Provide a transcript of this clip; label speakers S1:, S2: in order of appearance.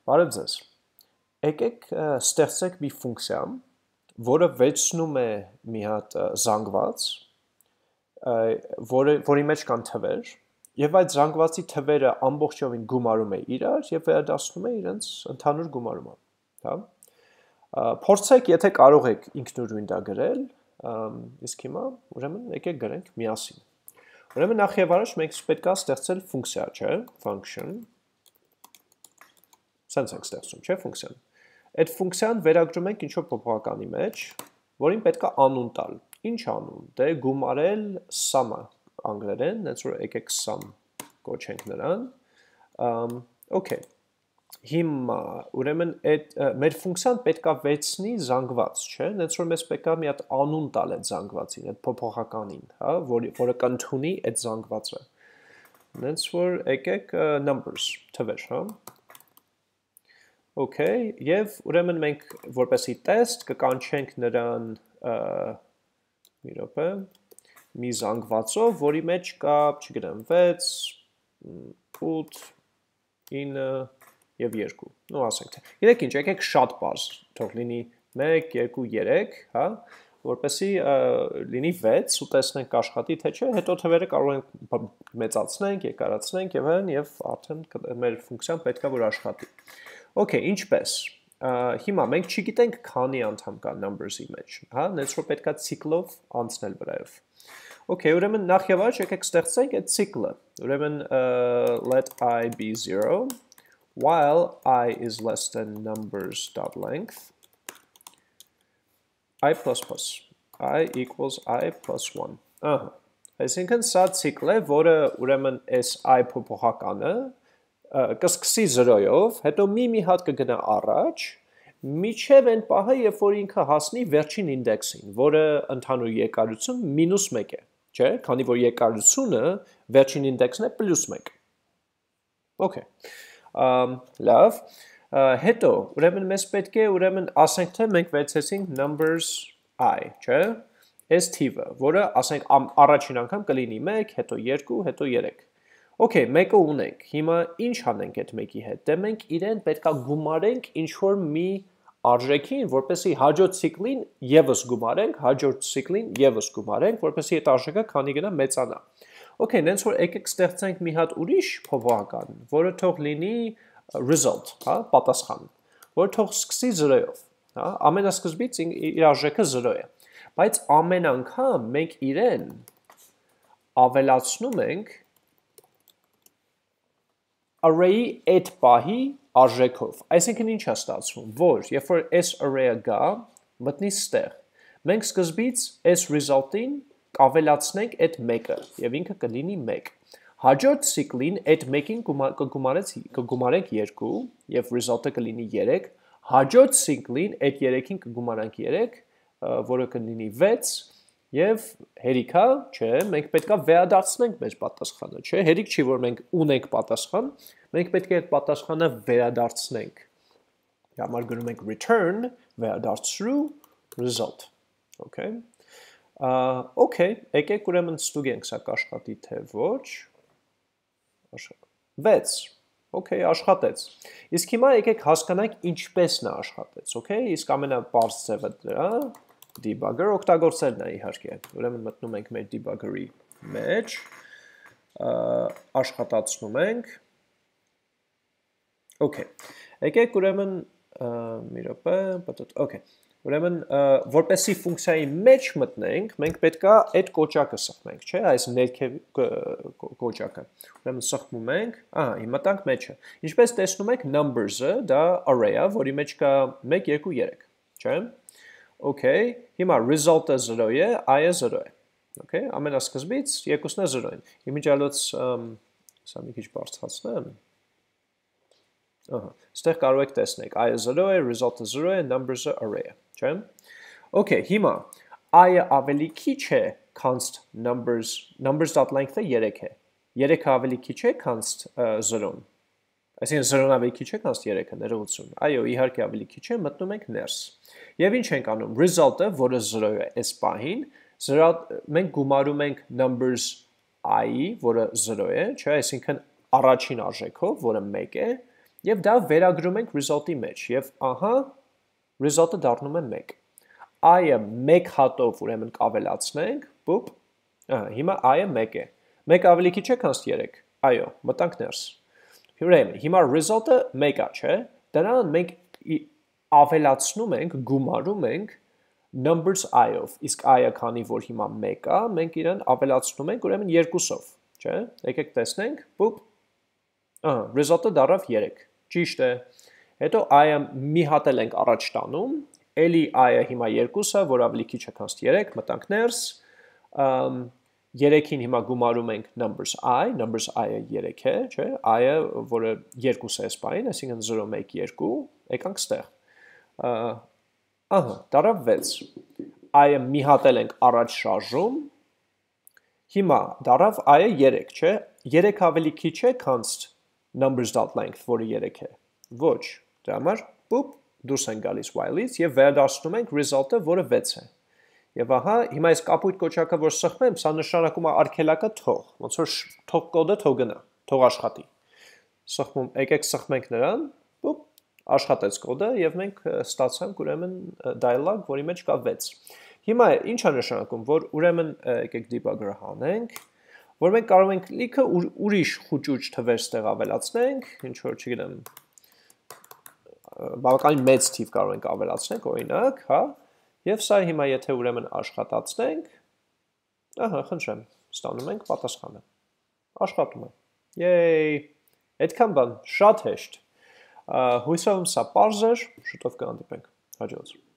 S1: Բարև ձեզ։ Եկեք ստեղծենք մի ֆունկցիա, որը վերցնում է մի հատ զանգված, որի մեջ կան թվեր, եւ այդ զանգվածի թվերը ամբողջովին գումարում է իրար եւ վերադառնում է իրենց ընդհանուր գումարումը, հա։ Փորձեք, եթե կարող եք ինքնուրույն դա գրել, իսկ հիմա ուրեմն եկեք գրենք միասին։ Ուրեմն նախ եւ առաջ մենք պետք է ստեղծել ֆունկցիա, չէ՞, function Սենց ենք ստեղծում, չէ, ֆունկցիան։ Այդ ֆունկցիան վերագրում ենք ինչ-որ փոփոխականի մեջ, որին պետք է անուն տալ։ Ինչ անուն։ Դե գումարել sum-ը անգլերեն, հենց որ եկեք sum կոչենք նրան։ Okay։ Հիմա ուրեմն այդ մեր ֆունկցիան պետք է վերցնի զանգված, չէ, հենց որ մեզ պետք է մի հատ անուն տալ այդ զանգվածին, այդ փոփոխականին, հա, որը կընդունի այդ զանգվածը։ Հենց որ եկեք numbers, թվեր, հա։ Okay, եւ ուրեմն մենք որպեսի տեստ կկանչենք նրան մի րոպե մի զանգվածով, որի մեջ կա, չգիտեմ, 6, 8, 9 եւ 2։ Ну, ասենք թե։ Գիտեք ինչ, եկեք շատ բարձ, թող լինի 1, 2, 3, հա, որպեսի լինի 6 ու տեսնենք աշխատի թե չէ, հետո թվերը կարող ենք մեծացնենք, երկարացնենք եւ այլն եւ արդեն մեր ֆունկցիան պետքա որ աշխատի։ Okay, ինչպես։ Հիմա մենք չգիտենք քանի անդամ կա numbers-ի մեջ, հա, նենց որ պետքա ցիկլով անցնել վրայով։ Okay, ուրեմն նախ եւ առաջ եկեք ստեղծենք այդ ցիկլը։ Ուրեմն let I be 0 while I is less than numbers.length I equals I plus 1։ Ահա։ Այսինքն սա ցիկլ է, որը ուրեմն այս I փոփոխականը կսկսի 0-ով, հետո մի հատ կգնա առաջ, միջև այն պահը, երբ որ ինքը հասնի վերջին ինդեքսին, որը ընդհանուր երկարություն -1 է, չէ՞, քանի որ երկարությունը վերջին ինդեքսն է +1։ Okay։ Լավ։ Հետո, ուրեմն մեզ պետք է, ուրեմն ասենք թե մենք վերցեցինք numbers I, չէ՞, այս թիվը, որը ասենք առաջին անգամ կլինի 1, հետո 2, հետո 3։ Okay, մեկը ունենք, հիմա ինչ անենք այդ մեկի հետ, դե մենք իրեն պետքա գումարենք ինչ-որ մի արժեքին, որպեսի հաջորդ ցիկլին եւս գումարենք, հաջորդ ցիկլին եւս գումարենք, որպեսի այդ արժեքը քանի գնա մեծանա։ Okay, նենց որ եկեք ստեղծենք մի հատ ուրիշ փոփոխական, որը թող լինի result, հա, պատասխան, որը թող սկսի 0-ով, հա, ամենասկզբից իր արժեքը 0 է, բայց ամեն անգամ մենք իրեն ավելացնում ենք array-ի այդ պահի արժեքով, այսինքն ինչ է ստացվում, որ երբ որ այս array-ը գա, մտնի ստեղ, մենք սկզբից այս result-ին կավելացնենք այդ 1-ը եւ ինքը կլինի 1։ Հաջորդ ցիկլին այդ 1-ին կգումարենք 2 եւ result-ը կլինի 3, հաջորդ ցիկլին այդ 3-ին կգումարանք 3, որը կլինի 6 Եվ հերիքա, չէ, մենք պետքա վերադարձնենք մեր պատասխանը, չէ, հերիք չի, որ մենք ունենք պատասխան, մենք պետք է այդ պատասխանը վերադարձնենք։ Համար գրում ենք return, վերադարձրու, result, okay։ Okay, եկեք ուրեմն ստուգենք սա կաշխատի թե ոչ, 6, okay, աշխատեց։ Իսկ հիմա եկեք հասկանանք ինչպես նա աշխատեց, okay, իսկ ամենապարզ ձևը դրա debugger օգտագործելն է իհարկե, ուրեմն մտնում ենք մեր debugger-ի մեջ, աշխատացնում ենք, okay, եկեք ուրեմն, մի րոպե, okay, ուրեմն, որպեսի ֆունկցիայի մեջ մտնենք, մենք պետքա այդ կոճակը սխմենք, չէ, այս ներքև կոճակը, ուրեմն սխմում ենք, հիմա տանք մեջը, ինչպես տեսնում եք numbers-ը, դա array-ը, որի մեջ կա 1, 2, 3, չէ, Okay, հիմա result-ը 0 է, I-ը 0 է, okay, ամենասկզբից երկուսն է 0 են, իմիջալոց, սա մի քիչ բարձրացնեմ, ստեղ կարող եք տեսնեք, I-ը 0 է, result-ը 0 է, numbers-ը array է, չէ, okay, հիմա, I-ը ավելի քիչ է const numbers.length-ը 3 է, 3-ը ավելի քիչ է const 0-ն, այսինքն 0-ն ավելի քիչ է const 3-ը, ներողություն, այո, իհարկե ավելի քիչ է, մտնում ենք ներս, Եվ ինչ ենք անում, result-ը, որը 0 է այս պահին, մենք գումարում ենք numbers I-ի, որը 0 է, չէ, այսինքն առաջին արժեքով, որը 1 է, Եվ դա վերագրում ենք result-ի մեջ, և ահա result-ը դառնում է 1։ I-ը 1 հատով ուրեմն կավելացնենք, բուպ, հիմա I-ը 1 է, 1 ավելի քիչ է քան 3, այո, մտանք ներս։ Ուրեմն, հիմա result-ը 1 է, չէ, դրան մենք ավելացնում ենք, գումարում ենք numbers I-ով, իսկ I-ը քանի որ հիմա 1 է, մենք իրեն ավելացնում ենք ուրեմն 2-ով, չէ, եկեք տեսնենք, բուպ, result-ը դառավ 3, ճիշտ է, հետո I-ը մի հատ էլ ենք առաջ տանում, էլի I-ը հիմա 2-ը, որ ավելի քիչ է քան 3, մտանք ներս, 3-ին հիմա գումարում ենք numbers I-ը 3 է, չէ, I-ը, որը 2 է սպային, այսինքն 0, 1, 2, եկանք ստեղ, ահա, դարավ 6, I-ը մի հատ էլ ենք առաջ շարժում, հիմա դարավ I-ը 3, չէ, 3 ավելի քիչ է քան numbers.length, որը 3 է, ոչ, դրա համար, բուպ, դուրս են գալիս while-ից և վերադարձնում ենք result-ը, որը 6 է։ Եվ ահա, հիմա այս կապույտ կոչակը, որ սխմեմ, սա նշանակում է արգելակը թող, ոնց որ թող կոդը թող գնա, թող աշխատի։ Սխմում, եկեք սխմենք նրան, բուպ, աշխատեց կոդը և մենք ստացանք ուրեմն dialog, որի մեջ կա 6։ Հիմա ինչ է նշանակում, որ ուրեմն եկեք debugger հանենք, որ մենք կարող ենք լիքը ուրիշ խուճուճ թվեր ստեղ ավելացնենք, ինչ որ չգիտեմ, բավականին մեծ թիվ կարող ենք ավելացնենք, օրինակ, հա, և սա հիմա եթե ուրեմն աշխատացնենք, ահա, խնդրեմ, ստանում ենք պատասխանը, աշխատում է, եյ, այդքան բան, շատ հեշտ, հույսով եմ սա պարզ էր, շուտով կհանդիպենք, հաջորդ։